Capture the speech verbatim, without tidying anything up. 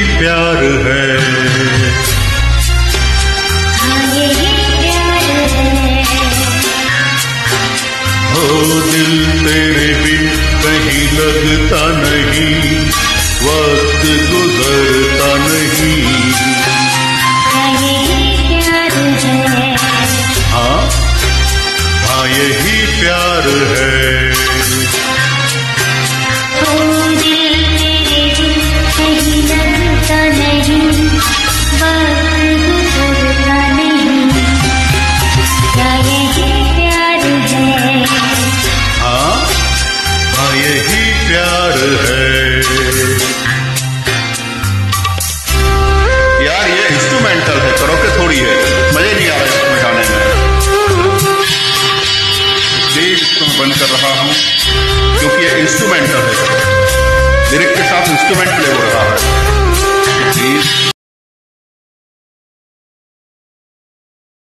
प्यार है, हाँ यही प्यार है। ओ दिल तेरे बिन कहीं लगता नहीं, वक्त गुजरता नहीं। हाँ यही प्यार है, हाँ हाँ यही प्यार है। ओ दिल तेरे बिन कहीं लगता नहीं, वक्त गुजरता नहीं। हाँ यही प्यार है, हाँ हाँ यही प्यार है। यार ये इंस्ट्रूमेंटल है, करोके थोड़ी है, मजे नहीं आ रहा इसमें गाने में। प्लीज इसको मैं बंद कर रहा हूँ क्योंकि ये इंस्ट्रूमेंटल है, लिरिक के साथ इंस्ट्रूमेंट प्ले हो रहा है। प्लीज